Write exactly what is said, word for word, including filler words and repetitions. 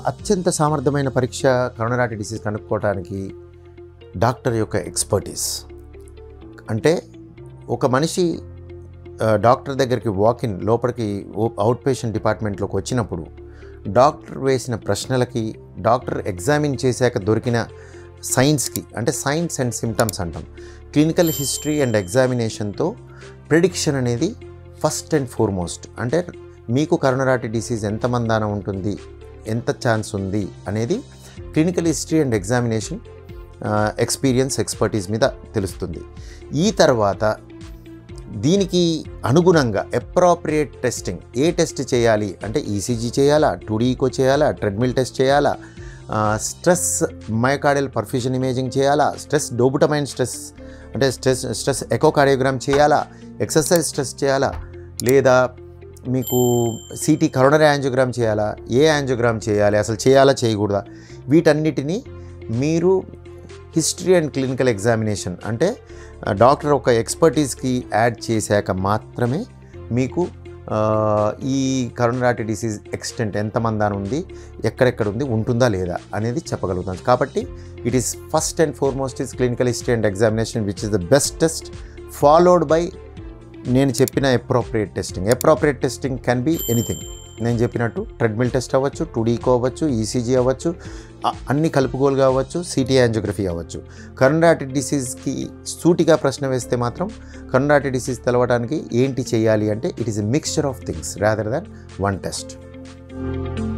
అత్యంత సామర్థ్యమైన పరీక్ష కరోనరీ ఆర్టరీ డిసీజ్ కనుక్కోవడానికి డాక్టర్ యొక్క ఎక్స్పర్టీస్. అంటే ఒక మనిషి డాక్టర్ దగ్గరికి వాకిన్ లోపలికి అవుట్ పేషెంట్ డిపార్ట్మెంట్లోకి వచ్చినప్పుడు డాక్టర్ వేసిన ప్రశ్నలకి, డాక్టర్ ఎగ్జామిన్ చేశాక దొరికిన సైన్స్కి, అంటే సైన్స్ అండ్ సిమ్టమ్స్ అంటాం, క్లినికల్ హిస్టరీ అండ్ ఎగ్జామినేషన్తో ప్రిడిక్షన్ అనేది ఫస్ట్ అండ్ ఫార్మోస్ట్. అంటే మీకు కరోనరీ ఆర్టరీ డిసీజ్ ఎంత మందాన ఉంటుంది, ఎంత ఛాన్స్ ఉంది అనేది clinical history and examination experience expertise మీద తెలుస్తుంది. ఈ తర్వాత దీనికి అనుగుణంగా అప్రోప్రియేట్ టెస్టింగ్, ఏ టెస్ట్ చేయాలి అంటే ఈసీజీ చేయాలా, టూ డీ ఈకో చేయాలా, ట్రెడ్మిల్ టెస్ట్ చేయాలా, స్ట్రెస్ మయోకార్డియల్ పర్ఫ్యూజన్ ఇమేజింగ్ చేయాలా, స్ట్రెస్ డోబుటమైన్ స్ట్రెస్ అంటే స్ట్రెస్ స్ట్రెస్ ఎకోకార్డియోగ్రామ్ చేయాలా, ఎక్సర్సైజ్ స్ట్రెస్ చేయాలా, లేదా మీకు సిటీ కరోనరీ యాంజియోగ్రామ్ చేయాలా, ఏ యాంజియోగ్రామ్ చేయాలి, అసలు చేయాలా చేయకూడదా, వీటన్నిటినీ మీరు హిస్టరీ అండ్ క్లినికల్ ఎగ్జామినేషన్ అంటే డాక్టర్ ఒక ఎక్స్పర్టీస్కి యాడ్ చేశాక మాత్రమే మీకు ఈ కరోనరీ ఆర్టరీ డిసీజ్ ఎక్స్టెంట్ ఎంతమంది ఉంది, ఎక్కడెక్కడ ఉంది, ఉంటుందా లేదా అనేది చెప్పగలుగుతాం. కాబట్టి it is first and foremost is clinical history and examination which is the best test, followed by నేను చెప్పిన appropriate testing. Appropriate testing can be anything. నేను చెప్పినట్టు ట్రెడ్మిల్ టెస్ట్ అవ్వచ్చు, టూ డీ ఈకో అవ్వచ్చు, ఈసీజీ అవ్వచ్చు, అన్ని కలుపుకోలుగా అవ్వచ్చు, సిటీ యాంజియోగ్రఫీ అవ్వచ్చు. కరోనరీ ఆర్టరీ డిసీజ్కి సూటిగా ప్రశ్న వేస్తే మాత్రం కరోనరీ ఆర్టరీ డిసీజ్ తెలవడానికి ఏంటి చేయాలి అంటే it is a mixture of things rather than one test.